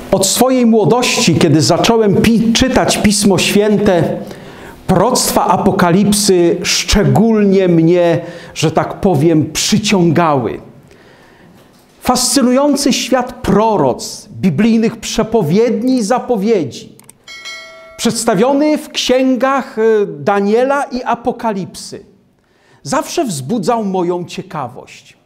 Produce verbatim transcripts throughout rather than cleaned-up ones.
Od swojej młodości, kiedy zacząłem pi czytać Pismo Święte, proroctwa Apokalipsy szczególnie mnie, że tak powiem, przyciągały. Fascynujący świat proroctw, biblijnych przepowiedni i zapowiedzi, przedstawiony w księgach Daniela i Apokalipsy, zawsze wzbudzał moją ciekawość.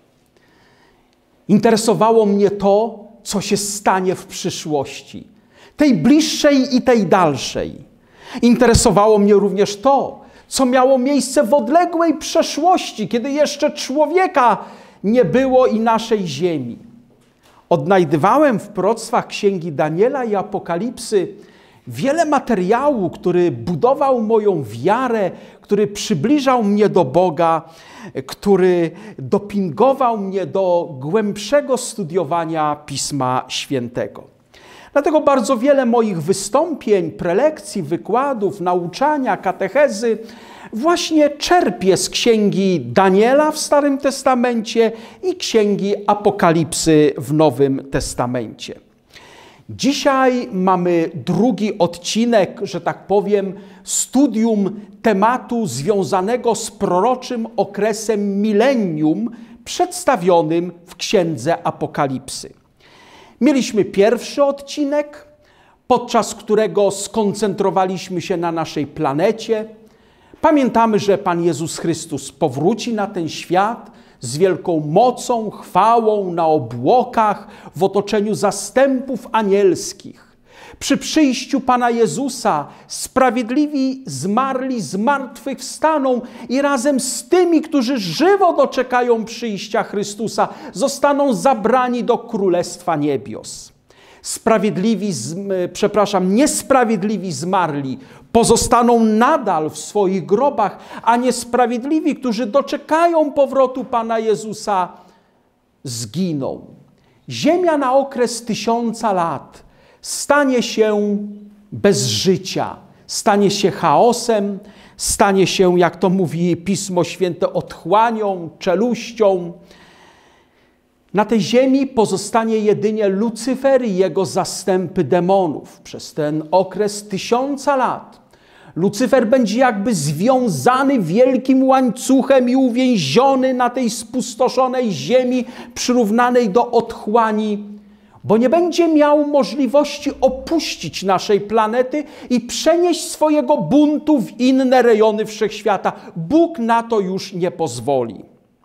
Interesowało mnie to, co się stanie w przyszłości, tej bliższej i tej dalszej. Interesowało mnie również to, co miało miejsce w odległej przeszłości, kiedy jeszcze człowieka nie było i naszej ziemi. Odnajdywałem w proroctwach księgi Daniela i Apokalipsy wiele materiału, który budował moją wiarę, który przybliżał mnie do Boga, który dopingował mnie do głębszego studiowania Pisma Świętego. Dlatego bardzo wiele moich wystąpień, prelekcji, wykładów, nauczania, katechezy właśnie czerpię z księgi Daniela w Starym Testamencie i księgi Apokalipsy w Nowym Testamencie. Dzisiaj mamy drugi odcinek, że tak powiem, studium tematu związanego z proroczym okresem milenium przedstawionym w księdze Apokalipsy. Mieliśmy pierwszy odcinek, podczas którego skoncentrowaliśmy się na naszej planecie. Pamiętamy, że Pan Jezus Chrystus powróci na ten świat z wielką mocą, chwałą, na obłokach, w otoczeniu zastępów anielskich. Przy przyjściu Pana Jezusa sprawiedliwi zmarli z martwych wstaną i razem z tymi, którzy żywo doczekają przyjścia Chrystusa, zostaną zabrani do Królestwa Niebios. Sprawiedliwi, przepraszam, niesprawiedliwi zmarli pozostaną nadal w swoich grobach, a niesprawiedliwi, którzy doczekają powrotu Pana Jezusa, zginą. Ziemia na okres tysiąca lat stanie się bez życia, stanie się chaosem, stanie się, jak to mówi Pismo Święte, otchłanią, czeluścią. Na tej ziemi pozostanie jedynie Lucyfer i jego zastępy demonów. Przez ten okres tysiąca lat Lucyfer będzie jakby związany wielkim łańcuchem i uwięziony na tej spustoszonej ziemi, przyrównanej do otchłani, bo nie będzie miał możliwości opuścić naszej planety i przenieść swojego buntu w inne rejony wszechświata. Bóg na to już nie pozwoli.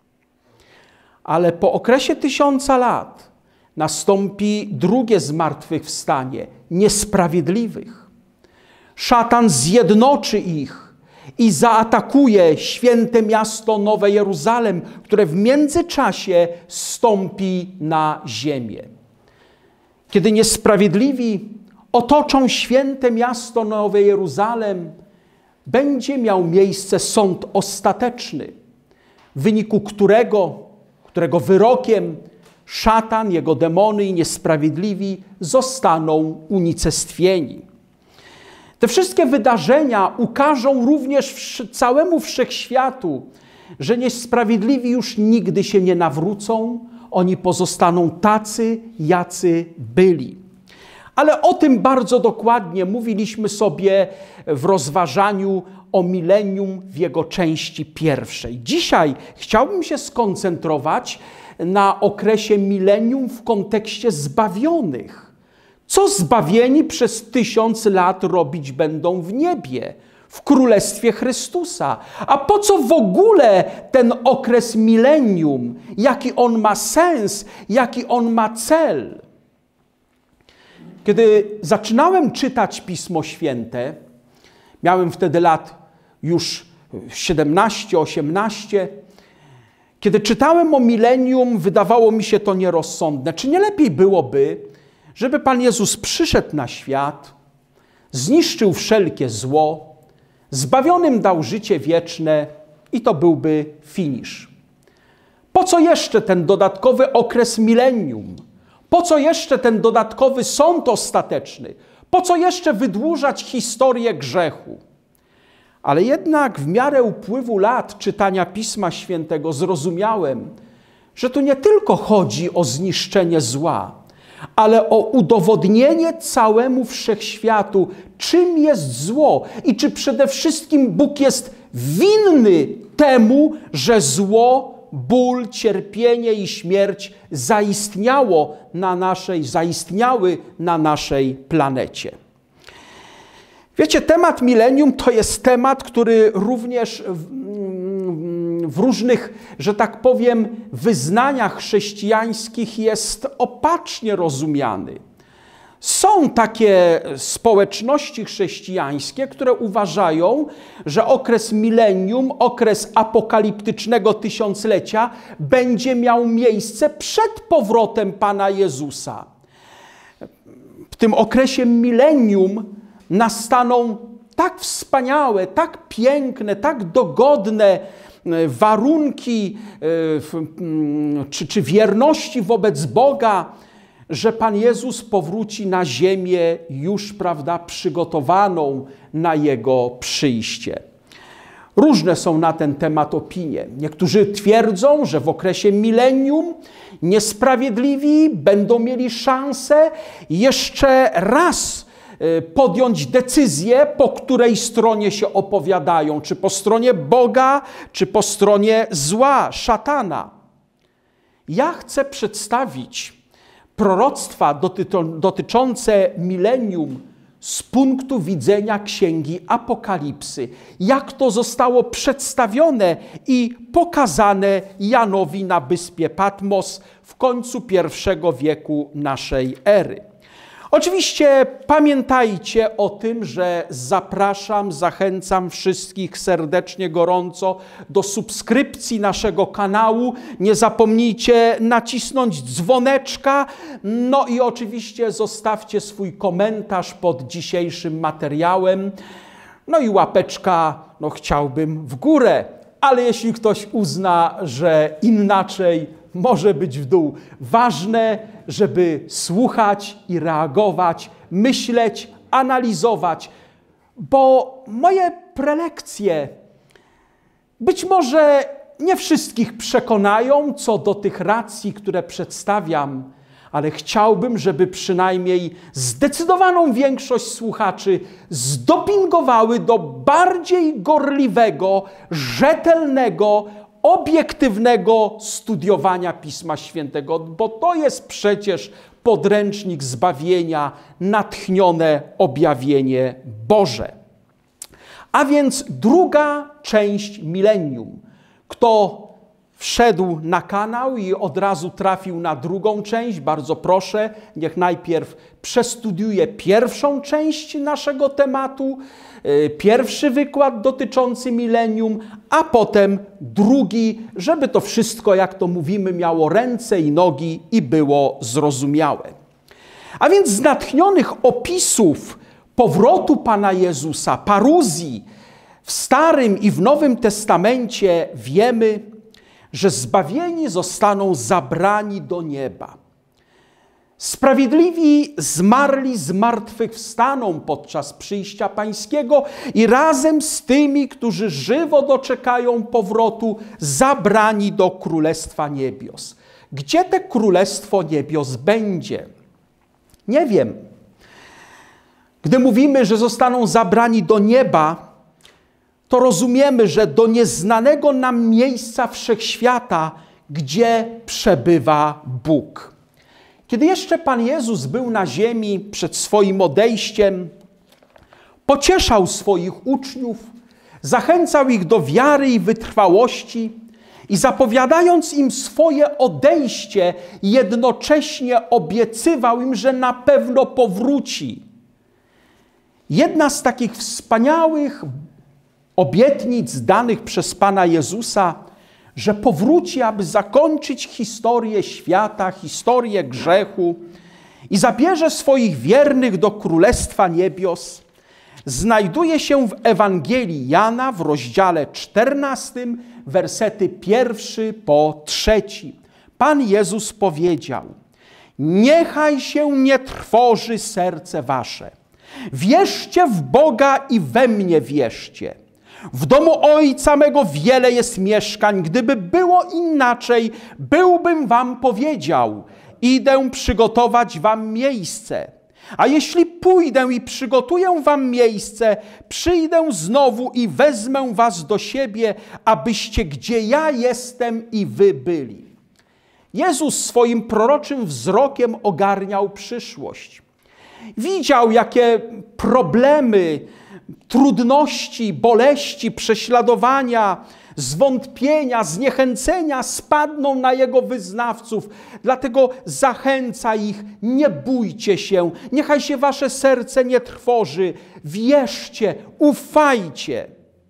Ale po okresie tysiąca lat nastąpi drugie zmartwychwstanie niesprawiedliwych. Szatan zjednoczy ich i zaatakuje święte miasto Nowe Jeruzalem, które w międzyczasie zstąpi na ziemię. Kiedy niesprawiedliwi otoczą święte miasto Nowe Jeruzalem, będzie miał miejsce sąd ostateczny, w wyniku którego którego wyrokiem szatan, jego demony i niesprawiedliwi zostaną unicestwieni. Te wszystkie wydarzenia ukażą również całemu wszechświatu, że niesprawiedliwi już nigdy się nie nawrócą, oni pozostaną tacy, jacy byli. Ale o tym bardzo dokładnie mówiliśmy sobie w rozważaniu o milenium w jego części pierwszej. Dzisiaj chciałbym się skoncentrować na okresie milenium w kontekście zbawionych. Co zbawieni przez tysiąc lat robić będą w niebie, w Królestwie Chrystusa? A po co w ogóle ten okres milenium? Jaki on ma sens? Jaki on ma cel? Kiedy zaczynałem czytać Pismo Święte, miałem wtedy lat już siedemnaście, osiemnaście. Kiedy czytałem o milenium, wydawało mi się to nierozsądne. Czy nie lepiej byłoby, żeby Pan Jezus przyszedł na świat, zniszczył wszelkie zło, zbawionym dał życie wieczne i to byłby finisz? Po co jeszcze ten dodatkowy okres milenium? Po co jeszcze ten dodatkowy sąd ostateczny? Po co jeszcze wydłużać historię grzechu? Ale jednak w miarę upływu lat czytania Pisma Świętego zrozumiałem, że tu nie tylko chodzi o zniszczenie zła, ale o udowodnienie całemu wszechświatu, czym jest zło i czy przede wszystkim Bóg jest winny temu, że zło, ból, cierpienie i śmierć zaistniało na naszej, zaistniały na naszej planecie. Wiecie, temat milenium to jest temat, który również w, w różnych, że tak powiem, wyznaniach chrześcijańskich jest opacznie rozumiany. Są takie społeczności chrześcijańskie, które uważają, że okres milenium, okres apokaliptycznego tysiąclecia będzie miał miejsce przed powrotem Pana Jezusa. W tym okresie milenium nastaną tak wspaniałe, tak piękne, tak dogodne warunki czy, czy wierności wobec Boga, że Pan Jezus powróci na ziemię już, prawda, przygotowaną na Jego przyjście. Różne są na ten temat opinie. Niektórzy twierdzą, że w okresie milenium niesprawiedliwi będą mieli szansę jeszcze raz podjąć decyzję, po której stronie się opowiadają, czy po stronie Boga, czy po stronie zła, szatana. Ja chcę przedstawić proroctwa dotyczące milenium z punktu widzenia Księgi Apokalipsy. Jak to zostało przedstawione i pokazane Janowi na wyspie Patmos w końcu pierwszego wieku naszej ery. Oczywiście pamiętajcie o tym, że zapraszam, zachęcam wszystkich serdecznie, gorąco do subskrypcji naszego kanału. Nie zapomnijcie nacisnąć dzwoneczka, no i oczywiście zostawcie swój komentarz pod dzisiejszym materiałem. No i łapeczka, no chciałbym w górę, ale jeśli ktoś uzna, że inaczej, może być w dół. Ważne, żeby słuchać i reagować, myśleć, analizować, bo moje prelekcje być może nie wszystkich przekonają co do tych racji, które przedstawiam, ale chciałbym, żeby przynajmniej zdecydowaną większość słuchaczy zdopingowały do bardziej gorliwego, rzetelnego, obiektywnego studiowania Pisma Świętego, bo to jest przecież podręcznik zbawienia, natchnione objawienie Boże. A więc druga część milenium. Kto wszedł na kanał i od razu trafił na drugą część, bardzo proszę, niech najpierw przestudiuje pierwszą część naszego tematu, pierwszy wykład dotyczący milenium, a potem drugi, żeby to wszystko, jak to mówimy, miało ręce i nogi i było zrozumiałe. A więc z natchnionych opisów powrotu Pana Jezusa, paruzji w Starym i w Nowym Testamencie wiemy, że zbawieni zostaną zabrani do nieba. Sprawiedliwi zmarli zmartwychwstaną podczas przyjścia Pańskiego i razem z tymi, którzy żywo doczekają powrotu, zabrani do Królestwa Niebios. Gdzie te Królestwo Niebios będzie? Nie wiem. Gdy mówimy, że zostaną zabrani do nieba, to rozumiemy, że do nieznanego nam miejsca wszechświata, gdzie przebywa Bóg. Kiedy jeszcze Pan Jezus był na ziemi przed swoim odejściem, pocieszał swoich uczniów, zachęcał ich do wiary i wytrwałości i zapowiadając im swoje odejście, jednocześnie obiecywał im, że na pewno powróci. Jedna z takich wspaniałych obietnic danych przez Pana Jezusa, że powróci, aby zakończyć historię świata, historię grzechu i zabierze swoich wiernych do Królestwa Niebios, znajduje się w Ewangelii Jana w rozdziale czternastym, wersety pierwszy po trzeci. Pan Jezus powiedział: niechaj się nie trwoży serce wasze. Wierzcie w Boga i we mnie wierzcie. W domu Ojca mego wiele jest mieszkań. Gdyby było inaczej, byłbym wam powiedział idę przygotować wam miejsce. A jeśli pójdę i przygotuję wam miejsce, przyjdę znowu i wezmę was do siebie, abyście gdzie ja jestem i wy byli. Jezus swoim proroczym wzrokiem ogarniał przyszłość. Widział, jakie problemy, trudności, boleści, prześladowania, zwątpienia, zniechęcenia spadną na Jego wyznawców. Dlatego zachęca ich, nie bójcie się, niechaj się wasze serce nie trwoży, wierzcie, ufajcie.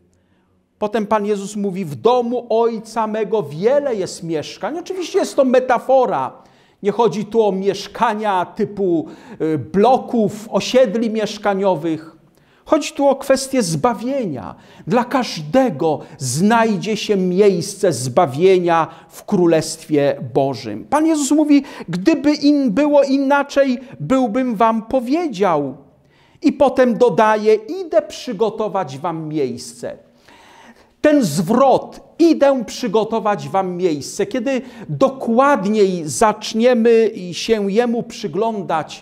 Potem Pan Jezus mówi, w domu Ojca mego wiele jest mieszkań. Oczywiście jest to metafora. Nie chodzi tu o mieszkania typu bloków, osiedli mieszkaniowych. Chodzi tu o kwestię zbawienia. Dla każdego znajdzie się miejsce zbawienia w Królestwie Bożym. Pan Jezus mówi, gdyby in było inaczej, byłbym wam powiedział. I potem dodaje, idę przygotować wam miejsce. Ten zwrot, idę przygotować wam miejsce, kiedy dokładniej zaczniemy się Jemu przyglądać,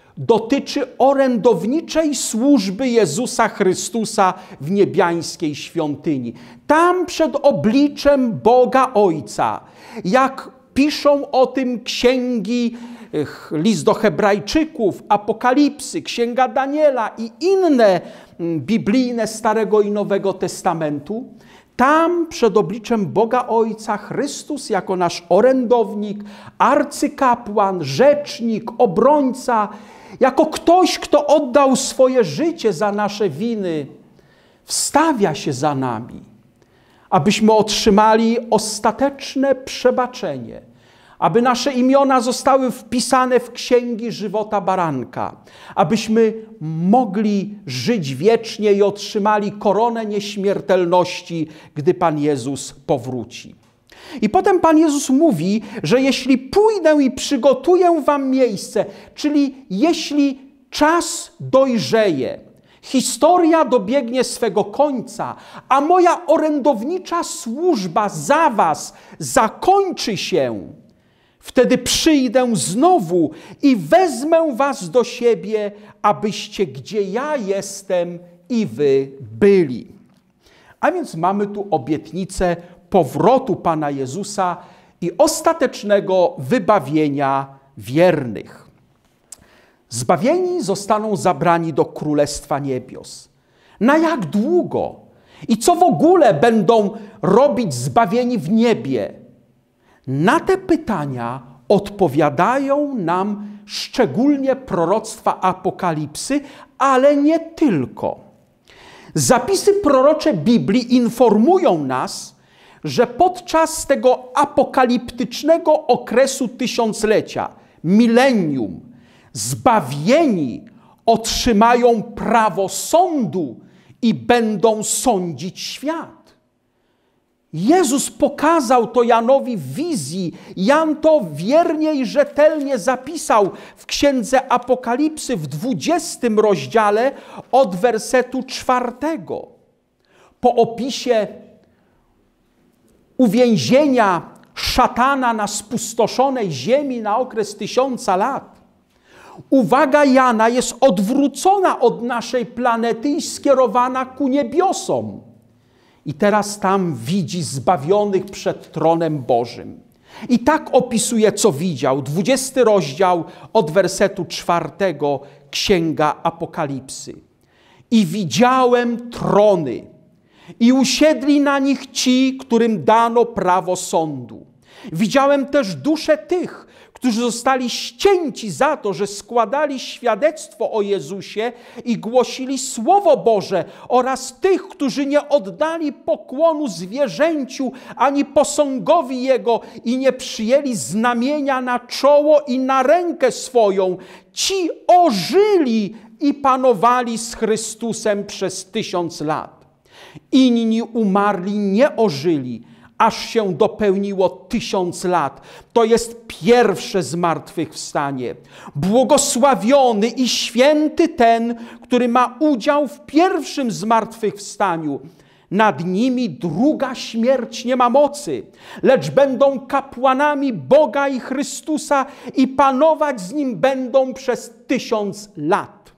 dotyczy orędowniczej służby Jezusa Chrystusa w niebiańskiej świątyni. Tam przed obliczem Boga Ojca, jak piszą o tym księgi, list do Hebrajczyków, Apokalipsy, księga Daniela i inne biblijne Starego i Nowego Testamentu, tam przed obliczem Boga Ojca Chrystus jako nasz orędownik, arcykapłan, rzecznik, obrońca, jako ktoś, kto oddał swoje życie za nasze winy, wstawia się za nami, abyśmy otrzymali ostateczne przebaczenie, aby nasze imiona zostały wpisane w księgi żywota baranka, abyśmy mogli żyć wiecznie i otrzymali koronę nieśmiertelności, gdy Pan Jezus powróci. I potem Pan Jezus mówi, że jeśli pójdę i przygotuję wam miejsce, czyli jeśli czas dojrzeje, historia dobiegnie swego końca, a moja orędownicza służba za was zakończy się, wtedy przyjdę znowu i wezmę was do siebie, abyście gdzie ja jestem i wy byli. A więc mamy tu obietnicę powrotu Pana Jezusa i ostatecznego wybawienia wiernych. Zbawieni zostaną zabrani do Królestwa Niebios. Na jak długo? I co w ogóle będą robić zbawieni w niebie? Na te pytania odpowiadają nam szczególnie proroctwa Apokalipsy, ale nie tylko. Zapisy prorocze Biblii informują nas, że podczas tego apokaliptycznego okresu tysiąclecia, milenium, zbawieni otrzymają prawo sądu i będą sądzić świat. Jezus pokazał to Janowi w wizji. Jan to wiernie i rzetelnie zapisał w Księdze Apokalipsy w dwudziestym rozdziale od wersetu czwartego. Po opisie uwięzienia szatana na spustoszonej ziemi na okres tysiąca lat, uwaga Jana jest odwrócona od naszej planety i skierowana ku niebiosom. I teraz tam widzi zbawionych przed tronem Bożym. I tak opisuje, co widział. dwudziesty rozdział od wersetu czwartego Księga Apokalipsy. I widziałem trony, i usiedli na nich ci, którym dano prawo sądu. Widziałem też dusze tych, którzy zostali ścięci za to, że składali świadectwo o Jezusie i głosili Słowo Boże, oraz tych, którzy nie oddali pokłonu zwierzęciu ani posągowi Jego i nie przyjęli znamienia na czoło i na rękę swoją. Ci ożyli i panowali z Chrystusem przez tysiąc lat. Inni umarli, nie ożyli, aż się dopełniło tysiąc lat. To jest pierwsze zmartwychwstanie. Błogosławiony i święty ten, który ma udział w pierwszym zmartwychwstaniu. Nad nimi druga śmierć nie ma mocy, lecz będą kapłanami Boga i Chrystusa i panować z Nim będą przez tysiąc lat.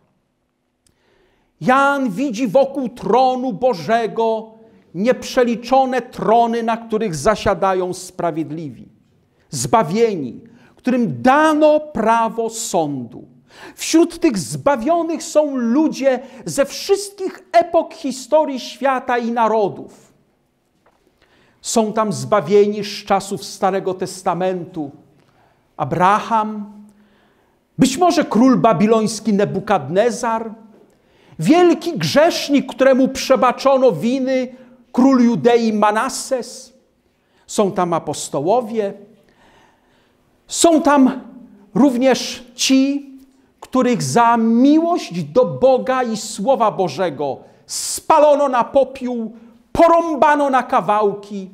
Jan widzi wokół tronu Bożego nieprzeliczone trony, na których zasiadają sprawiedliwi, zbawieni, którym dano prawo sądu. Wśród tych zbawionych są ludzie ze wszystkich epok historii świata i narodów. Są tam zbawieni z czasów Starego Testamentu. Abraham, być może król babiloński Nebukadnezar, wielki grzesznik, któremu przebaczono winy, król Judei Manasses. Są tam apostołowie. Są tam również ci, których za miłość do Boga i Słowa Bożego spalono na popiół, porąbano na kawałki.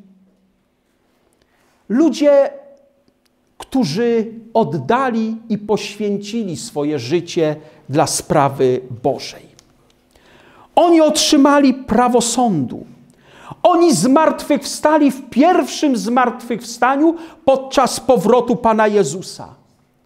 Ludzie, którzy oddali i poświęcili swoje życie dla sprawy Bożej. Oni otrzymali prawo sądu. Oni zmartwychwstali w pierwszym zmartwychwstaniu podczas powrotu Pana Jezusa.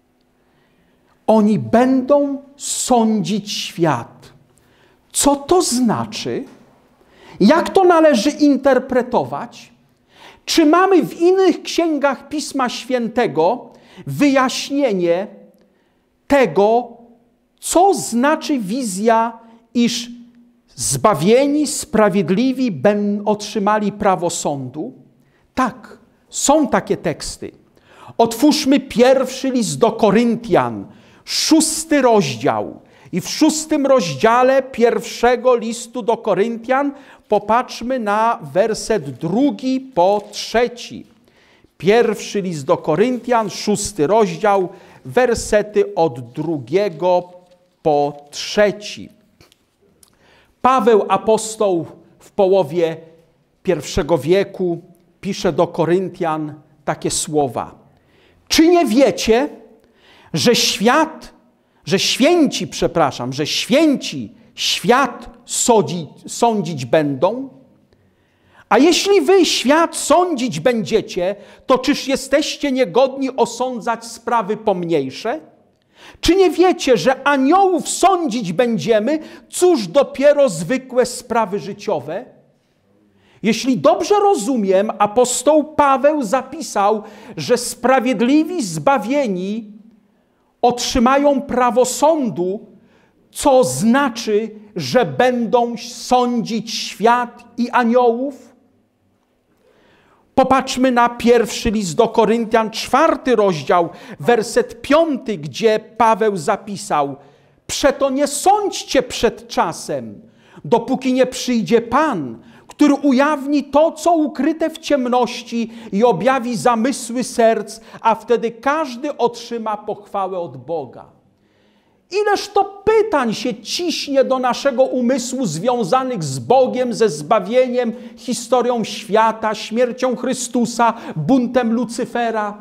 Oni będą sądzić świat. Co to znaczy? Jak to należy interpretować? Czy mamy w innych księgach Pisma Świętego wyjaśnienie tego, co znaczy wizja, iż zbawieni, sprawiedliwi ben, otrzymali prawo sądu? Tak, są takie teksty. Otwórzmy pierwszy list do Koryntian, szósty rozdział. I w szóstym rozdziale pierwszego listu do Koryntian popatrzmy na werset drugi po trzeci. Pierwszy list do Koryntian, szósty rozdział, wersety od drugiego po trzeci. Paweł, apostoł w połowie pierwszego wieku, pisze do Koryntian takie słowa. Czy nie wiecie, że świat, że święci, przepraszam, że święci świat sądzi, sądzić będą? A jeśli wy świat sądzić będziecie, to czyż jesteście niegodni osądzać sprawy pomniejsze? Czy nie wiecie, że aniołów sądzić będziemy, cóż dopiero zwykłe sprawy życiowe? Jeśli dobrze rozumiem, apostoł Paweł zapisał, że sprawiedliwi zbawieni otrzymają prawo sądu, co znaczy, że będą sądzić świat i aniołów? Popatrzmy na pierwszy list do Koryntian, czwarty rozdział, werset piąty, gdzie Paweł zapisał: przeto nie sądźcie przed czasem, dopóki nie przyjdzie Pan, który ujawni to, co ukryte w ciemności i objawi zamysły serc, a wtedy każdy otrzyma pochwałę od Boga. Ileż to pytań się ciśnie do naszego umysłu związanych z Bogiem, ze zbawieniem, historią świata, śmiercią Chrystusa, buntem Lucyfera.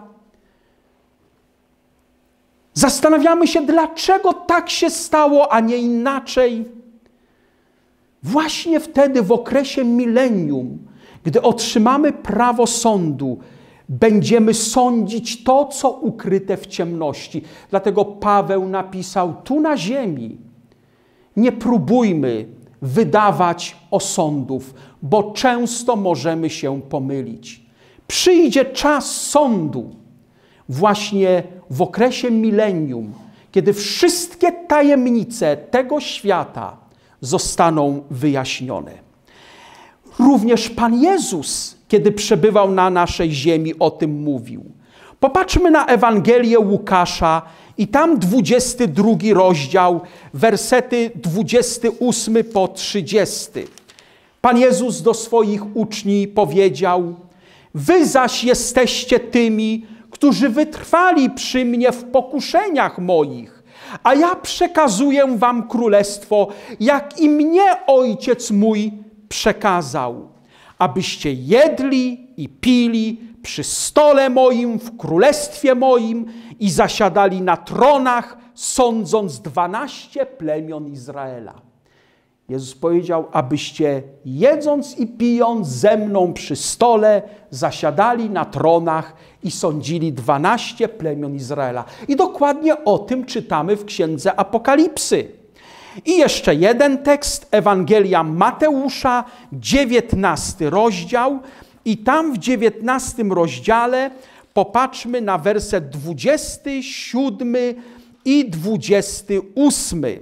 Zastanawiamy się, dlaczego tak się stało, a nie inaczej. Właśnie wtedy, w okresie milenium, gdy otrzymamy prawo sądu, będziemy sądzić to, co ukryte w ciemności. Dlatego Paweł napisał tu na ziemi: nie próbujmy wydawać osądów, bo często możemy się pomylić. Przyjdzie czas sądu właśnie w okresie milenium, kiedy wszystkie tajemnice tego świata zostaną wyjaśnione. Również Pan Jezus, kiedy przebywał na naszej ziemi, o tym mówił. Popatrzmy na Ewangelię Łukasza i tam dwudziesty drugi rozdział, wersety dwudziesty ósmy po trzydziesty. Pan Jezus do swoich uczniów powiedział: wy zaś jesteście tymi, którzy wytrwali przy mnie w pokuszeniach moich, a ja przekazuję wam królestwo, jak i mnie Ojciec mój przekazał, abyście jedli i pili przy stole moim, w królestwie moim i zasiadali na tronach, sądząc dwanaście plemion Izraela. Jezus powiedział, abyście jedząc i pijąc ze mną przy stole zasiadali na tronach i sądzili dwanaście plemion Izraela. I dokładnie o tym czytamy w Księdze Apokalipsy. I jeszcze jeden tekst, Ewangelia Mateusza, dziewiętnasty rozdział. I tam w dziewiętnastym rozdziale popatrzmy na werset dwudziesty siódmy i dwudziesty ósmy.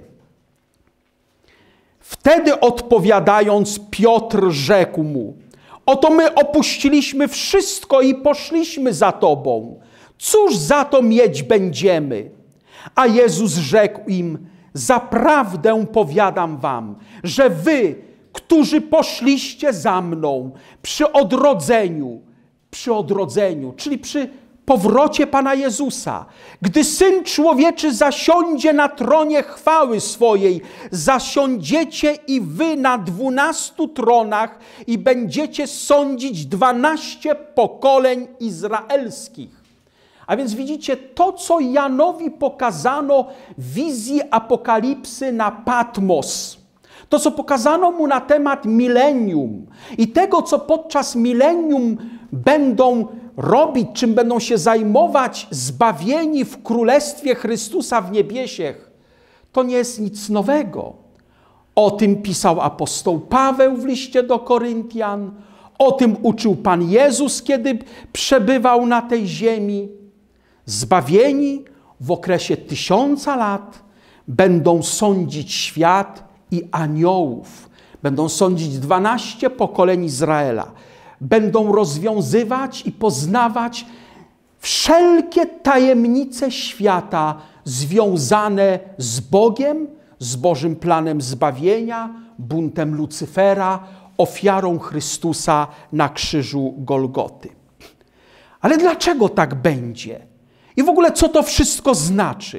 Wtedy odpowiadając, Piotr rzekł mu: oto my opuściliśmy wszystko i poszliśmy za Tobą. Cóż za to mieć będziemy? A Jezus rzekł im: zaprawdę powiadam wam, że wy, którzy poszliście za mną przy odrodzeniu, przy odrodzeniu, czyli przy powrocie Pana Jezusa, gdy Syn Człowieczy zasiądzie na tronie chwały swojej, zasiądziecie i wy na dwunastu tronach i będziecie sądzić dwanaście pokoleń izraelskich. A więc widzicie, to co Janowi pokazano w wizji Apokalipsy na Patmos, to co pokazano mu na temat milenium i tego, co podczas milenium będą robić, czym będą się zajmować zbawieni w Królestwie Chrystusa w niebiesiech, to nie jest nic nowego. O tym pisał apostoł Paweł w liście do Koryntian, o tym uczył Pan Jezus, kiedy przebywał na tej ziemi. Zbawieni w okresie tysiąca lat będą sądzić świat i aniołów. Będą sądzić dwanaście pokoleń Izraela. Będą rozwiązywać i poznawać wszelkie tajemnice świata związane z Bogiem, z Bożym planem zbawienia, buntem Lucyfera, ofiarą Chrystusa na krzyżu Golgoty. Ale dlaczego tak będzie? I w ogóle co to wszystko znaczy?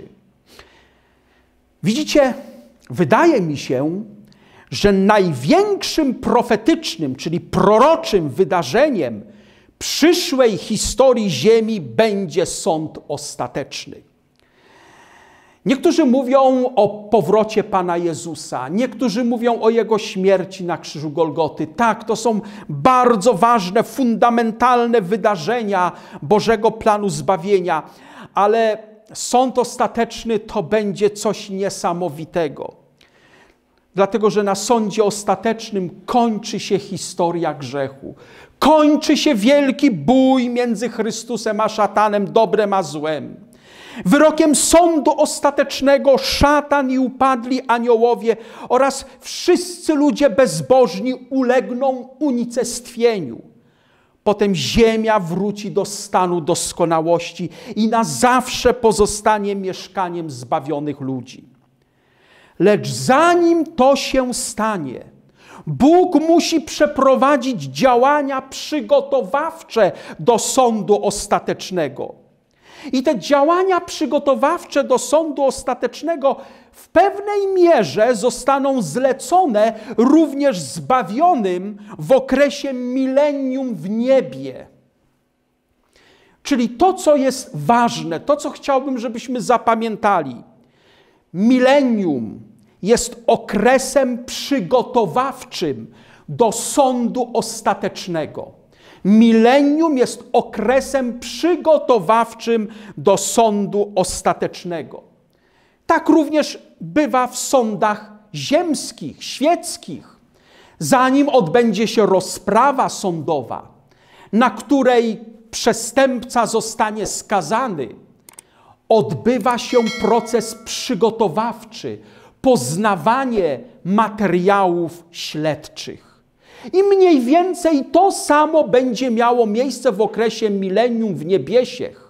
Widzicie, wydaje mi się, że największym profetycznym, czyli proroczym wydarzeniem przyszłej historii Ziemi będzie sąd ostateczny. Niektórzy mówią o powrocie Pana Jezusa, niektórzy mówią o Jego śmierci na krzyżu Golgoty. Tak, to są bardzo ważne, fundamentalne wydarzenia Bożego planu zbawienia, ale sąd ostateczny to będzie coś niesamowitego. Dlatego, że na sądzie ostatecznym kończy się historia grzechu. Kończy się wielki bój między Chrystusem a szatanem, dobrem a złem. Wyrokiem sądu ostatecznego szatan i upadli aniołowie oraz wszyscy ludzie bezbożni ulegną unicestwieniu. Potem ziemia wróci do stanu doskonałości i na zawsze pozostanie mieszkaniem zbawionych ludzi. Lecz zanim to się stanie, Bóg musi przeprowadzić działania przygotowawcze do sądu ostatecznego. I te działania przygotowawcze do sądu ostatecznego w pewnej mierze zostaną zlecone również zbawionym w okresie milenium w niebie. Czyli to, co jest ważne, to, co chciałbym, żebyśmy zapamiętali. Milenium jest okresem przygotowawczym do sądu ostatecznego. Milenium jest okresem przygotowawczym do sądu ostatecznego. Tak również bywa w sądach ziemskich, świeckich. Zanim odbędzie się rozprawa sądowa, na której przestępca zostanie skazany, odbywa się proces przygotowawczy, poznawanie materiałów śledczych. I mniej więcej to samo będzie miało miejsce w okresie milenium w niebiesiech.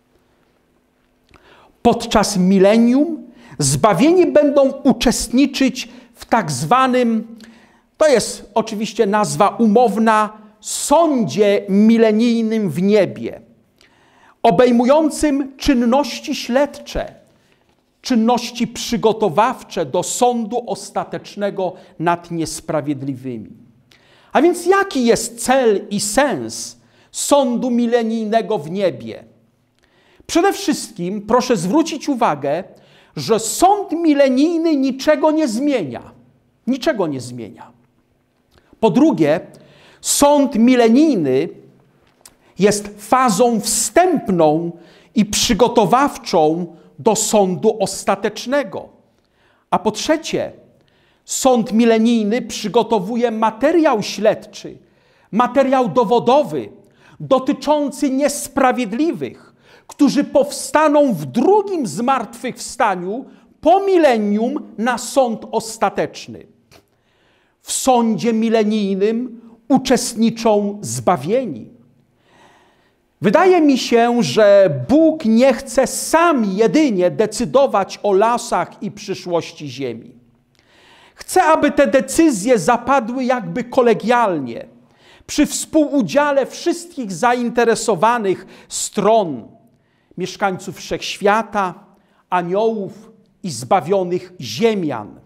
Podczas milenium zbawieni będą uczestniczyć w tak zwanym, to jest oczywiście nazwa umowna, sądzie milenijnym w niebie, obejmującym czynności śledcze, czynności przygotowawcze do sądu ostatecznego nad niesprawiedliwymi. A więc jaki jest cel i sens sądu milenijnego w niebie? Przede wszystkim proszę zwrócić uwagę, że sąd milenijny niczego nie zmienia. Niczego nie zmienia. Po drugie, sąd milenijny jest fazą wstępną i przygotowawczą do sądu ostatecznego. A po trzecie, sąd milenijny przygotowuje materiał śledczy, materiał dowodowy dotyczący niesprawiedliwych, którzy powstaną w drugim zmartwychwstaniu po milenium na sąd ostateczny. W sądzie milenijnym uczestniczą zbawieni. Wydaje mi się, że Bóg nie chce sam jedynie decydować o losach i przyszłości ziemi. Chce, aby te decyzje zapadły jakby kolegialnie, przy współudziale wszystkich zainteresowanych stron, mieszkańców wszechświata, aniołów i zbawionych ziemian.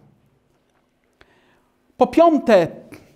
Po piąte,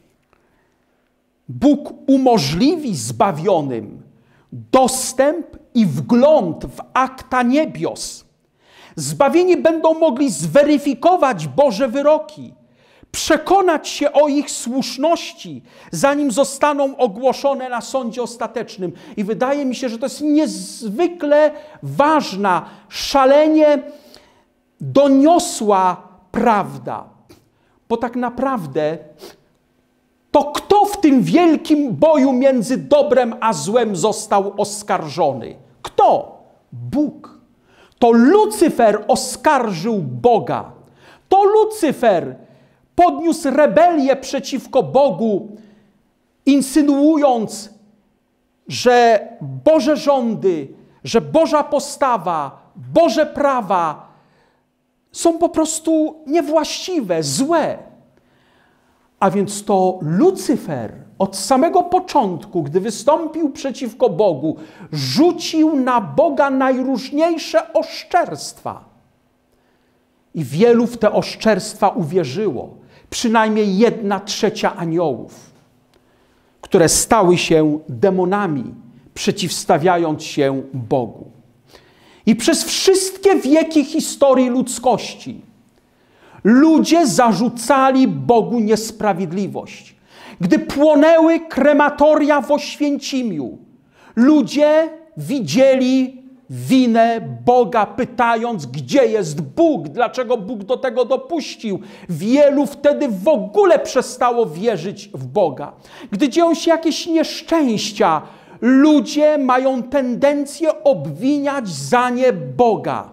Bóg umożliwi zbawionym dostęp i wgląd w akta niebios. Zbawieni będą mogli zweryfikować Boże wyroki, przekonać się o ich słuszności, zanim zostaną ogłoszone na sądzie ostatecznym. I wydaje mi się, że to jest niezwykle ważna, szalenie doniosła prawda. Bo tak naprawdę to kto w tym wielkim boju między dobrem a złem został oskarżony? Kto? Bóg. To Lucyfer oskarżył Boga. To Lucyfer podniósł rebelię przeciwko Bogu, insynuując, że Boże rządy, że Boża postawa, Boże prawa są po prostu niewłaściwe, złe. A więc to Lucyfer od samego początku, gdy wystąpił przeciwko Bogu, rzucił na Boga najróżniejsze oszczerstwa. I wielu w te oszczerstwa uwierzyło. Przynajmniej jedna trzecia aniołów, które stały się demonami, przeciwstawiając się Bogu. I przez wszystkie wieki historii ludzkości ludzie zarzucali Bogu niesprawiedliwość. Gdy płonęły krematoria w Oświęcimiu, ludzie widzieli winę Boga, pytając, gdzie jest Bóg, dlaczego Bóg do tego dopuścił. Wielu wtedy w ogóle przestało wierzyć w Boga. Gdy dzieją się jakieś nieszczęścia, ludzie mają tendencję obwiniać za nie Boga.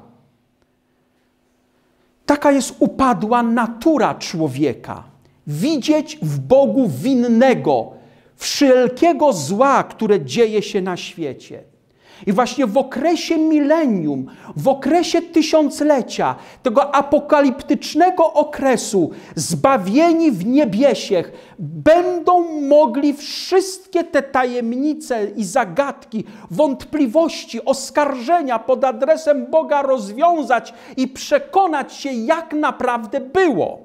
Taka jest upadła natura człowieka. Widzieć w Bogu winnego wszelkiego zła, które dzieje się na świecie. I właśnie w okresie milenium, w okresie tysiąclecia, tego apokaliptycznego okresu, zbawieni w niebiesiech będą mogli wszystkie te tajemnice i zagadki, wątpliwości, oskarżenia pod adresem Boga rozwiązać i przekonać się, jak naprawdę było.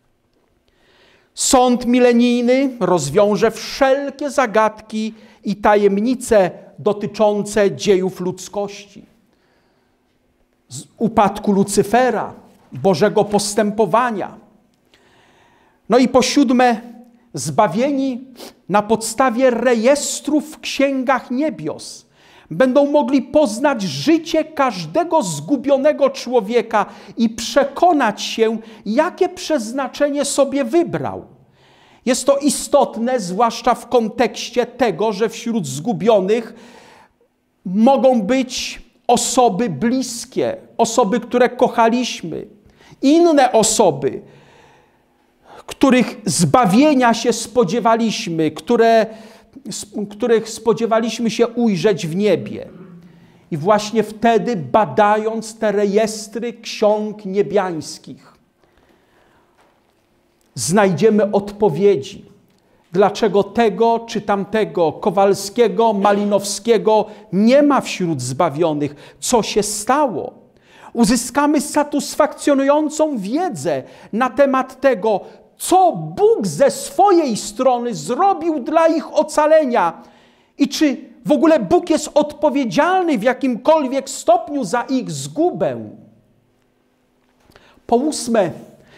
Sąd milenijny rozwiąże wszelkie zagadki i tajemnice dotyczące dziejów ludzkości. Z upadku Lucyfera, Bożego postępowania. No i po siódme, zbawieni na podstawie rejestrów w księgach niebios będą mogli poznać życie każdego zgubionego człowieka i przekonać się, jakie przeznaczenie sobie wybrał. Jest to istotne, zwłaszcza w kontekście tego, że wśród zgubionych mogą być osoby bliskie, osoby, które kochaliśmy, inne osoby, których zbawienia się spodziewaliśmy, które, których spodziewaliśmy się ujrzeć w niebie. I właśnie wtedy, badając te rejestry ksiąg niebiańskich, znajdziemy odpowiedzi, dlaczego tego czy tamtego, Kowalskiego, Malinowskiego nie ma wśród zbawionych. Co się stało? Uzyskamy satysfakcjonującą wiedzę na temat tego, co Bóg ze swojej strony zrobił dla ich ocalenia i czy w ogóle Bóg jest odpowiedzialny w jakimkolwiek stopniu za ich zgubę. Po ósme,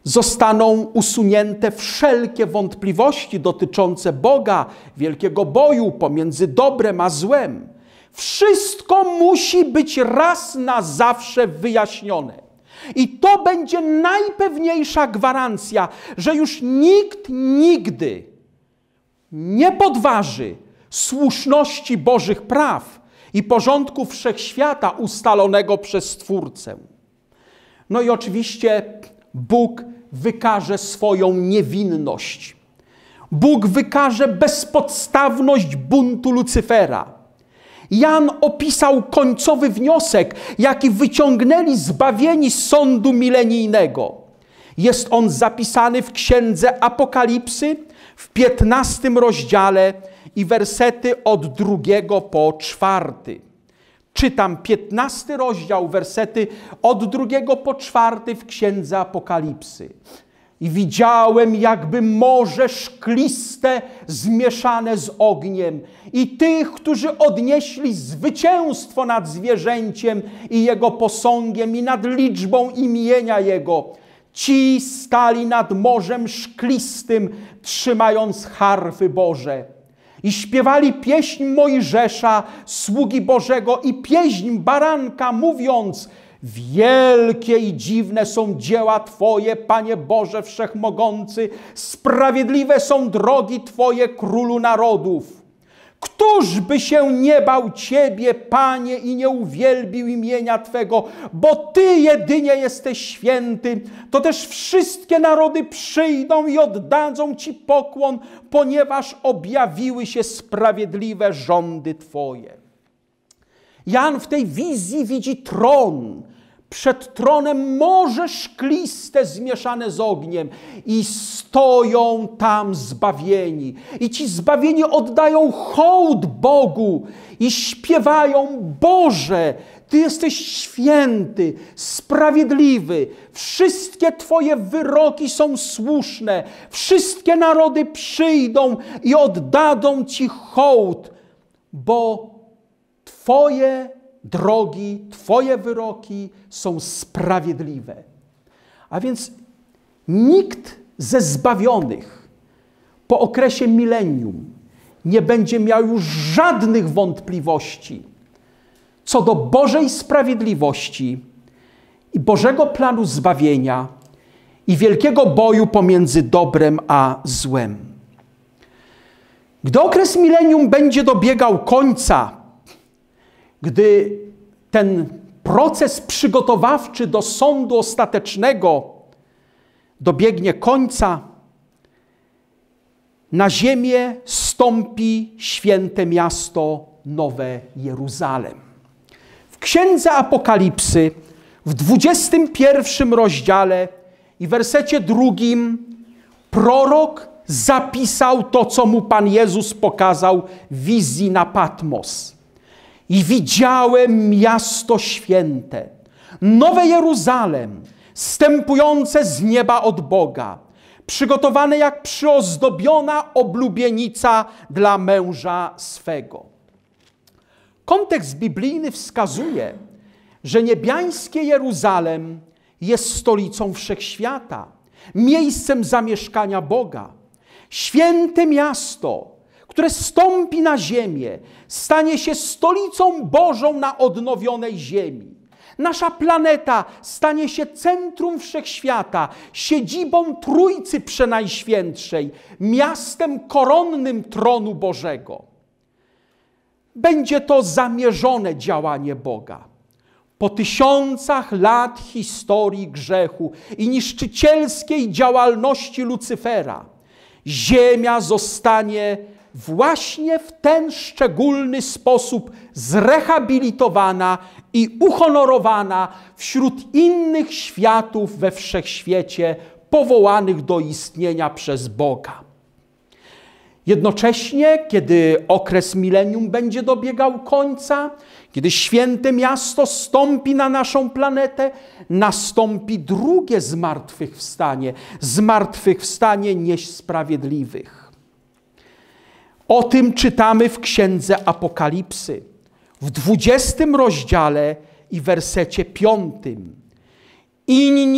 zostaną usunięte wszelkie wątpliwości dotyczące Boga, wielkiego boju pomiędzy dobrem a złem. Wszystko musi być raz na zawsze wyjaśnione. I to będzie najpewniejsza gwarancja, że już nikt nigdy nie podważy słuszności Bożych praw i porządku wszechświata ustalonego przez Stwórcę. No i oczywiście Bóg wykaże swoją niewinność. Bóg wykaże bezpodstawność buntu Lucyfera. Jan opisał końcowy wniosek, jaki wyciągnęli zbawieni z sądu milenijnego. Jest on zapisany w Księdze Apokalipsy w piętnastym rozdziale i wersety od drugiego po czwarty. Czytam piętnasty rozdział, wersety od drugiego po czwarty w Księdze Apokalipsy. I widziałem jakby morze szkliste zmieszane z ogniem i tych, którzy odnieśli zwycięstwo nad zwierzęciem i jego posągiem i nad liczbą imienia jego. Ci stali nad morzem szklistym, trzymając harfy Boże. I śpiewali pieśń Mojżesza, sługi Bożego, i pieśń Baranka, mówiąc: wielkie i dziwne są dzieła Twoje, Panie Boże Wszechmogący, sprawiedliwe są drogi Twoje, Królu narodów. Któż by się nie bał Ciebie, Panie, i nie uwielbił imienia Twego, bo Ty jedynie jesteś święty, to też wszystkie narody przyjdą i oddadzą Ci pokłon, ponieważ objawiły się sprawiedliwe rządy Twoje. Jan w tej wizji widzi tron. Przed tronem morze szkliste zmieszane z ogniem i stoją tam zbawieni. I ci zbawieni oddają hołd Bogu i śpiewają: Boże, Ty jesteś święty, sprawiedliwy, wszystkie Twoje wyroki są słuszne, wszystkie narody przyjdą i oddadzą Ci hołd, bo Twoje drogi, Twoje wyroki są sprawiedliwe. A więc nikt ze zbawionych po okresie milenium nie będzie miał już żadnych wątpliwości co do Bożej sprawiedliwości i Bożego planu zbawienia i wielkiego boju pomiędzy dobrem a złem. Gdy okres milenium będzie dobiegał końca, gdy ten proces przygotowawczy do sądu ostatecznego dobiegnie końca, na ziemię stąpi święte miasto Nowe Jeruzalem. W Księdze Apokalipsy w dwudziestym pierwszym rozdziale i wersecie drugim prorok zapisał to, co mu Pan Jezus pokazał w wizji na Patmos. I widziałem miasto święte, Nowe Jeruzalem, zstępujące z nieba od Boga, przygotowane jak przyozdobiona oblubienica dla męża swego. Kontekst biblijny wskazuje, że niebiańskie Jeruzalem jest stolicą wszechświata, miejscem zamieszkania Boga. Święte miasto, które stąpi na ziemię, stanie się stolicą Bożą na odnowionej ziemi. Nasza planeta stanie się centrum wszechświata, siedzibą Trójcy Przenajświętszej, miastem koronnym tronu Bożego. Będzie to zamierzone działanie Boga. Po tysiącach lat historii grzechu i niszczycielskiej działalności Lucyfera, ziemia zostanie właśnie w ten szczególny sposób zrehabilitowana i uhonorowana wśród innych światów we wszechświecie powołanych do istnienia przez Boga. Jednocześnie, kiedy okres milenium będzie dobiegał końca, kiedy święte miasto stąpi na naszą planetę, nastąpi drugie zmartwychwstanie, zmartwychwstanie niesprawiedliwych. O tym czytamy w Księdze Apokalipsy, w dwudziestym rozdziale i wersecie piątym. Inni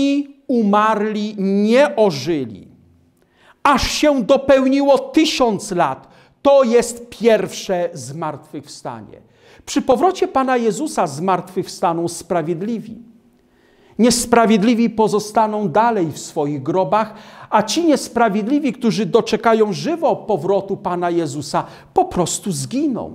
umarli nie ożyli, aż się dopełniło tysiąc lat. To jest pierwsze zmartwychwstanie. Przy powrocie Pana Jezusa zmartwychwstaną sprawiedliwi. Niesprawiedliwi pozostaną dalej w swoich grobach, a ci niesprawiedliwi, którzy doczekają żywo powrotu Pana Jezusa, po prostu zginą.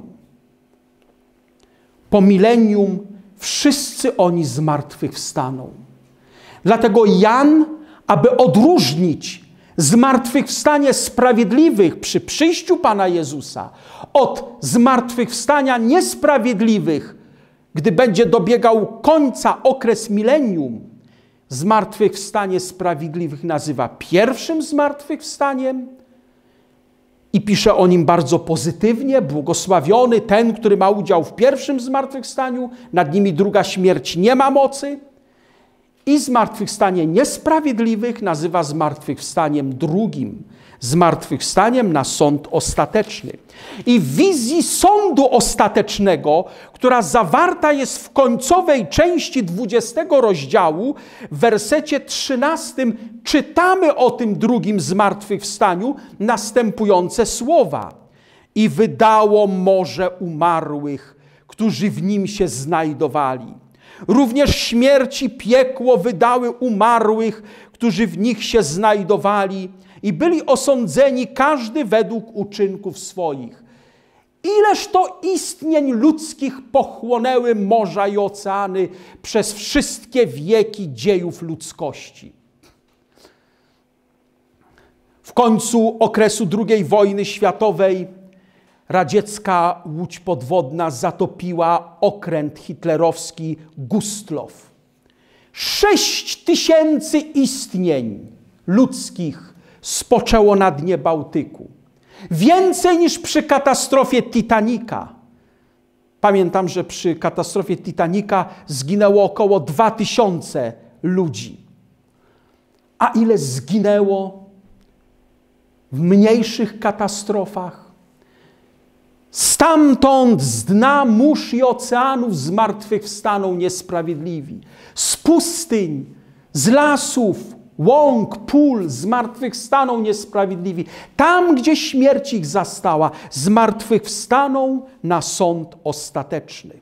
Po milenium wszyscy oni zmartwychwstaną. Dlatego Jan, aby odróżnić zmartwychwstanie sprawiedliwych przy przyjściu Pana Jezusa od zmartwychwstania niesprawiedliwych, gdy będzie dobiegał końca okres milenium, zmartwychwstanie sprawiedliwych nazywa pierwszym zmartwychwstaniem i pisze o nim bardzo pozytywnie: błogosławiony ten, który ma udział w pierwszym zmartwychwstaniu, nad nimi druga śmierć nie ma mocy. I zmartwychwstanie niesprawiedliwych nazywa zmartwychwstaniem drugim, zmartwychwstaniem na sąd ostateczny. I w wizji sądu ostatecznego, która zawarta jest w końcowej części dwudziestego rozdziału, w wersecie trzynastym czytamy o tym drugim zmartwychwstaniu następujące słowa. I wydało morze umarłych, którzy w nim się znajdowali. Również śmierć i piekło wydały umarłych, którzy w nich się znajdowali i byli osądzeni każdy według uczynków swoich. Ileż to istnień ludzkich pochłonęły morza i oceany przez wszystkie wieki dziejów ludzkości. W końcu okresu drugiej wojny światowej radziecka łódź podwodna zatopiła okręt hitlerowski Gustlow. Sześć tysięcy istnień ludzkich spoczęło na dnie Bałtyku. Więcej niż przy katastrofie Titanica. Pamiętam, że przy katastrofie Titanica zginęło około dwa tysiące ludzi. A ile zginęło w mniejszych katastrofach? Stamtąd, z dna mórz i oceanów zmartwychwstaną niesprawiedliwi. Z pustyń, z lasów, łąk, pól zmartwychwstaną niesprawiedliwi. Tam, gdzie śmierć ich zastała, zmartwychwstaną na sąd ostateczny.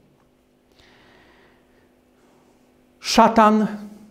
Szatan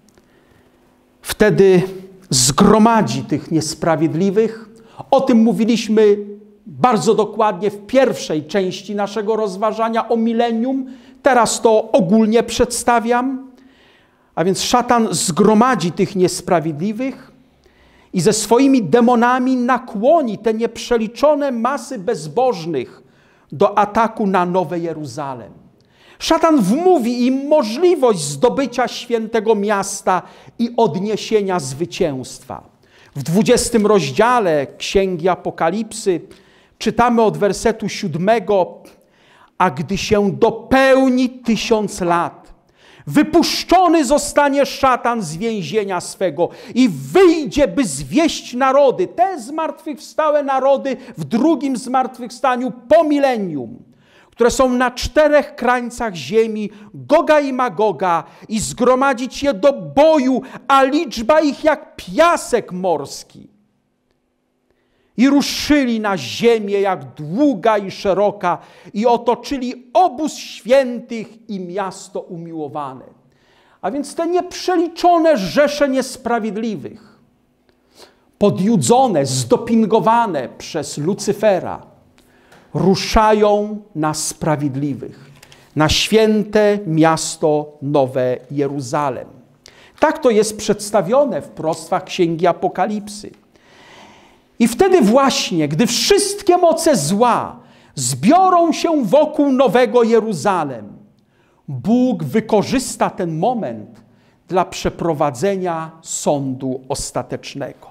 wtedy zgromadzi tych niesprawiedliwych. O tym mówiliśmy bardzo dokładnie w pierwszej części naszego rozważania o milenium. Teraz to ogólnie przedstawiam. A więc szatan zgromadzi tych niesprawiedliwych i ze swoimi demonami nakłoni te nieprzeliczone masy bezbożnych do ataku na Nowe Jeruzalem. Szatan wmówi im możliwość zdobycia świętego miasta i odniesienia zwycięstwa. W dwudziestym rozdziale Księgi Apokalipsy czytamy od wersetu siódmego: a gdy się dopełni tysiąc lat, wypuszczony zostanie szatan z więzienia swego i wyjdzie, by zwieść narody, te zmartwychwstałe narody w drugim zmartwychwstaniu po milenium, które są na czterech krańcach ziemi, Goga i Magoga, i zgromadzić je do boju, a liczba ich jak piasek morski. I ruszyli na ziemię jak długa i szeroka i otoczyli obóz świętych i miasto umiłowane. A więc te nieprzeliczone rzesze niesprawiedliwych, podjudzone, zdopingowane przez Lucyfera, ruszają na sprawiedliwych, na święte miasto Nowe Jeruzalem. Tak to jest przedstawione w proroctwach Księgi Apokalipsy. I wtedy właśnie, gdy wszystkie moce zła zbiorą się wokół Nowego Jeruzalem, Bóg wykorzysta ten moment dla przeprowadzenia sądu ostatecznego.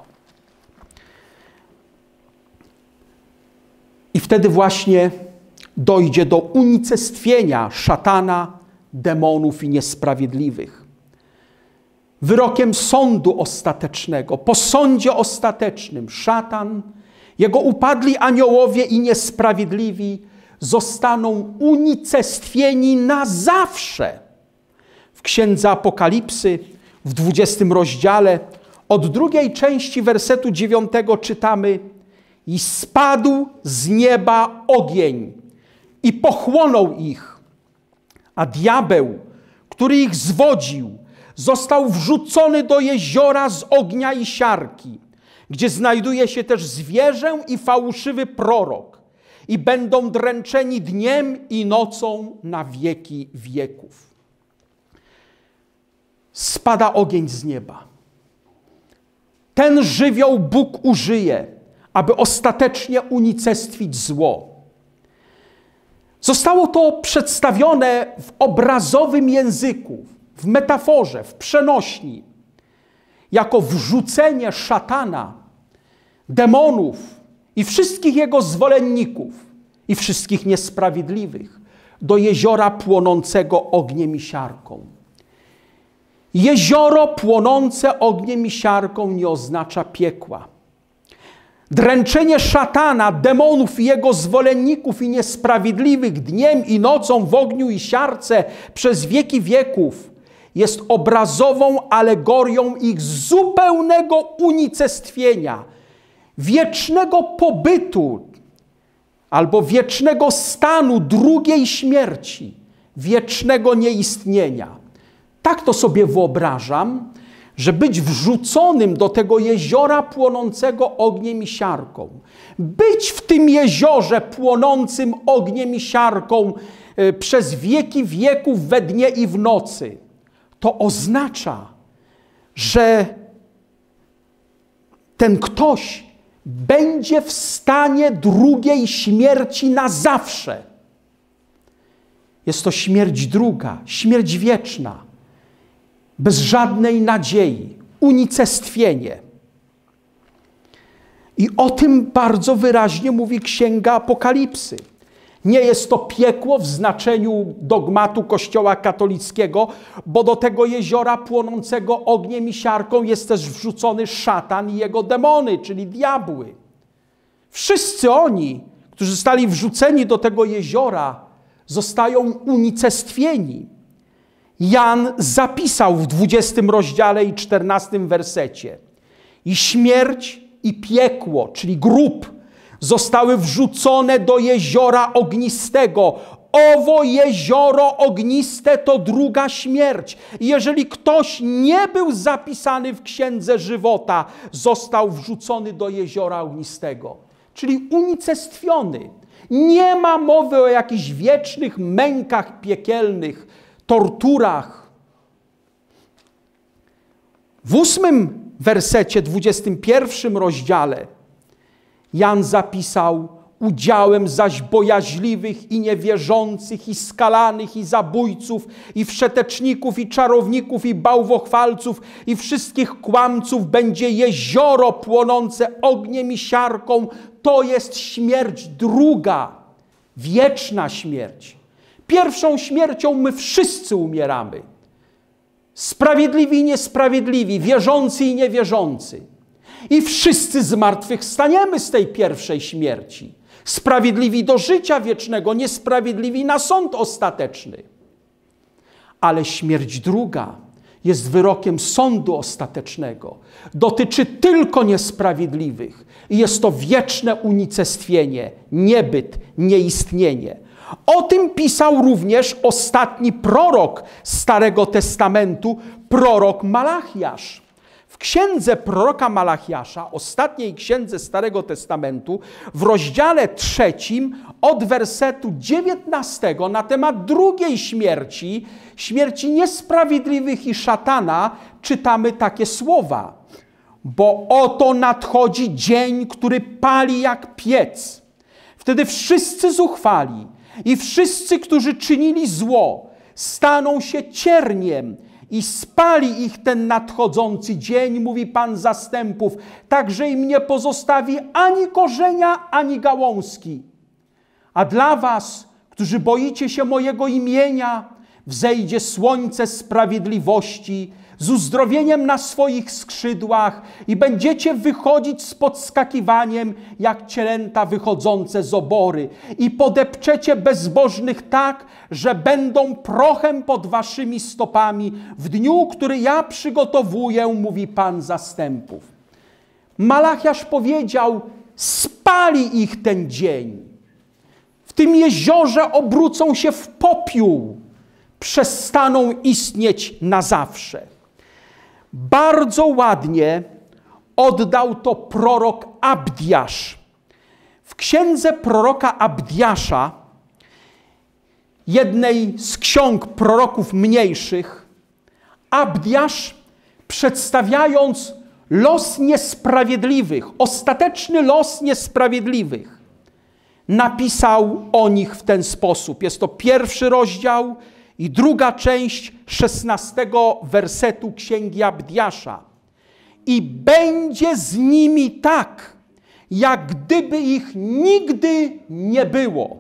I wtedy właśnie dojdzie do unicestwienia szatana, demonów i niesprawiedliwych. Wyrokiem sądu ostatecznego, po sądzie ostatecznym, szatan, jego upadli aniołowie i niesprawiedliwi zostaną unicestwieni na zawsze. W Księdze Apokalipsy w dwudziestym rozdziale, od drugiej części wersetu dziewiątego czytamy: i spadł z nieba ogień i pochłonął ich, a diabeł, który ich zwodził, został wrzucony do jeziora z ognia i siarki, gdzie znajduje się też zwierzę i fałszywy prorok, i będą dręczeni dniem i nocą na wieki wieków. Spada ogień z nieba. Ten żywioł Bóg użyje, aby ostatecznie unicestwić zło. Zostało to przedstawione w obrazowym języku, w metaforze, w przenośni, jako wrzucenie szatana, demonów i wszystkich jego zwolenników i wszystkich niesprawiedliwych do jeziora płonącego ogniem i siarką. Jezioro płonące ogniem i siarką nie oznacza piekła. Dręczenie szatana, demonów i jego zwolenników i niesprawiedliwych dniem i nocą w ogniu i siarce przez wieki wieków jest obrazową alegorią ich zupełnego unicestwienia, wiecznego pobytu albo wiecznego stanu drugiej śmierci, wiecznego nieistnienia. Tak to sobie wyobrażam, że być wrzuconym do tego jeziora płonącego ogniem i siarką, być w tym jeziorze płonącym ogniem i siarką y, przez wieki wieków we dnie i w nocy, to oznacza, że ten ktoś będzie w stanie drugiej śmierci na zawsze. Jest to śmierć druga, śmierć wieczna, bez żadnej nadziei, unicestwienie. I o tym bardzo wyraźnie mówi Księga Apokalipsy. Nie jest to piekło w znaczeniu dogmatu Kościoła katolickiego, bo do tego jeziora płonącego ogniem i siarką jest też wrzucony szatan i jego demony, czyli diabły. Wszyscy oni, którzy zostali wrzuceni do tego jeziora, zostają unicestwieni. Jan zapisał w dwudziestym rozdziale i czternastym wersecie: i śmierć i piekło, czyli grób, zostały wrzucone do jeziora ognistego. Owo jezioro ogniste to druga śmierć. I jeżeli ktoś nie był zapisany w Księdze Żywota, został wrzucony do jeziora ognistego, czyli unicestwiony. Nie ma mowy o jakichś wiecznych mękach piekielnych, torturach. W ósmym wersecie, dwudziestym pierwszym rozdziale Jan zapisał: udziałem zaś bojaźliwych i niewierzących, i skalanych, i zabójców, i wszeteczników, i czarowników, i bałwochwalców, i wszystkich kłamców będzie jezioro płonące ogniem i siarką. To jest śmierć druga, wieczna śmierć. Pierwszą śmiercią my wszyscy umieramy. Sprawiedliwi i niesprawiedliwi, wierzący i niewierzący. I wszyscy zmartwychwstaniemy z tej pierwszej śmierci. Sprawiedliwi do życia wiecznego, niesprawiedliwi na sąd ostateczny. Ale śmierć druga jest wyrokiem sądu ostatecznego. Dotyczy tylko niesprawiedliwych. I jest to wieczne unicestwienie, niebyt, nieistnienie. O tym pisał również ostatni prorok Starego Testamentu, prorok Malachiasz. W księdze proroka Malachiasza, ostatniej księdze Starego Testamentu, w rozdziale trzecim od wersetu dziewiętnastego na temat drugiej śmierci, śmierci niesprawiedliwych i szatana, czytamy takie słowa: bo oto nadchodzi dzień, który pali jak piec. Wtedy wszyscy zuchwali i wszyscy, którzy czynili zło, staną się cierniem i spali ich ten nadchodzący dzień, mówi Pan zastępów, tak że im nie pozostawi ani korzenia, ani gałązki. A dla was, którzy boicie się mojego imienia, wzejdzie słońce sprawiedliwości z uzdrowieniem na swoich skrzydłach i będziecie wychodzić z podskakiwaniem jak cielęta wychodzące z obory i podepczecie bezbożnych tak, że będą prochem pod waszymi stopami w dniu, który ja przygotowuję, mówi Pan zastępów. Malachiasz powiedział, spali ich ten dzień. W tym jeziorze obrócą się w popiół, przestaną istnieć na zawsze. Bardzo ładnie oddał to prorok Abdiasz. W księdze proroka Abdiasza, jednej z ksiąg proroków mniejszych, Abdiasz, przedstawiając los niesprawiedliwych, ostateczny los niesprawiedliwych, napisał o nich w ten sposób. Jest to pierwszy rozdział i druga część szesnastego wersetu Księgi Abdiasza. I będzie z nimi tak, jak gdyby ich nigdy nie było.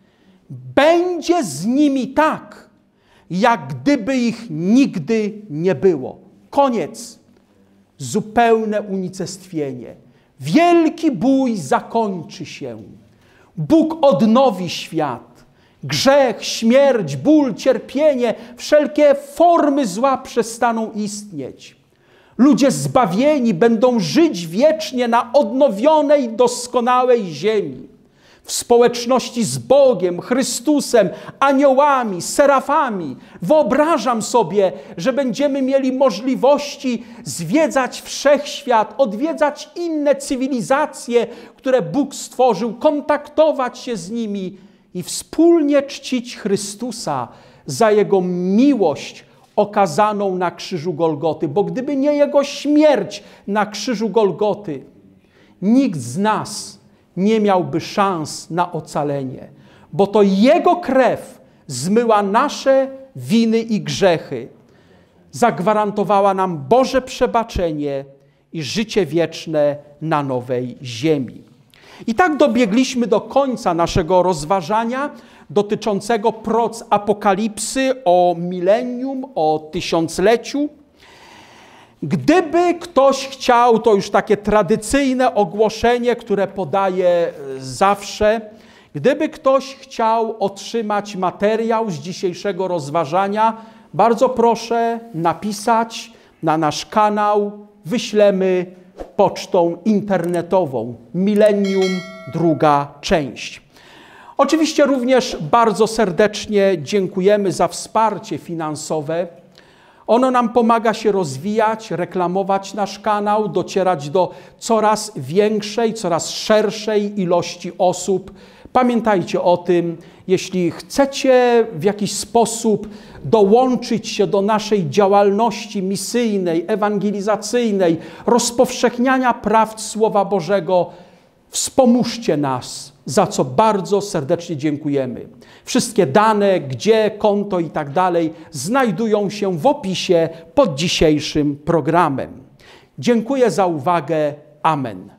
Będzie z nimi tak, jak gdyby ich nigdy nie było. Koniec. Zupełne unicestwienie. Wielki bój zakończy się. Bóg odnowi świat. Grzech, śmierć, ból, cierpienie, wszelkie formy zła przestaną istnieć. Ludzie zbawieni będą żyć wiecznie na odnowionej, doskonałej ziemi. W społeczności z Bogiem, Chrystusem, aniołami, serafami. Wyobrażam sobie, że będziemy mieli możliwości zwiedzać wszechświat, odwiedzać inne cywilizacje, które Bóg stworzył, kontaktować się z nimi i wspólnie czcić Chrystusa za Jego miłość okazaną na krzyżu Golgoty. Bo gdyby nie Jego śmierć na krzyżu Golgoty, nikt z nas nie miałby szans na ocalenie, bo to Jego krew zmyła nasze winy i grzechy, zagwarantowała nam Boże przebaczenie i życie wieczne na nowej ziemi. I tak dobiegliśmy do końca naszego rozważania dotyczącego proc Apokalipsy o milenium, o tysiącleciu. Gdyby ktoś chciał, to już takie tradycyjne ogłoszenie, które podaję zawsze, gdyby ktoś chciał otrzymać materiał z dzisiejszego rozważania, bardzo proszę napisać na nasz kanał, wyślemy pocztą internetową. Milenium, druga część. Oczywiście również bardzo serdecznie dziękujemy za wsparcie finansowe. Ono nam pomaga się rozwijać, reklamować nasz kanał, docierać do coraz większej, coraz szerszej ilości osób. Pamiętajcie o tym, jeśli chcecie w jakiś sposób dołączyć się do naszej działalności misyjnej, ewangelizacyjnej, rozpowszechniania prawd Słowa Bożego, wspomóżcie nas, za co bardzo serdecznie dziękujemy. Wszystkie dane, gdzie, konto i tak dalej znajdują się w opisie pod dzisiejszym programem. Dziękuję za uwagę. Amen.